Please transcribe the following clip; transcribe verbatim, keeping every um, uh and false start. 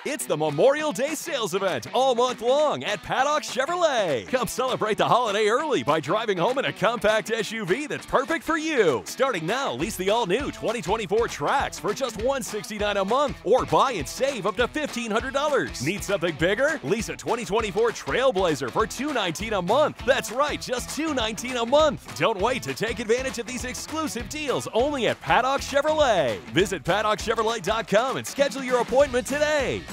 It's the Memorial Day sales event all month long at Paddock Chevrolet. Come celebrate the holiday early by driving home in a compact S U V that's perfect for you. Starting now, lease the all-new twenty twenty-four Trax for just one hundred sixty-nine dollars a month or buy and save up to fifteen hundred dollars. Need something bigger? Lease a twenty twenty-four Trailblazer for two hundred nineteen dollars a month. That's right, just two hundred nineteen dollars a month. Don't wait to take advantage of these exclusive deals only at Paddock Chevrolet. Visit paddock chevrolet dot com and schedule your appointment today.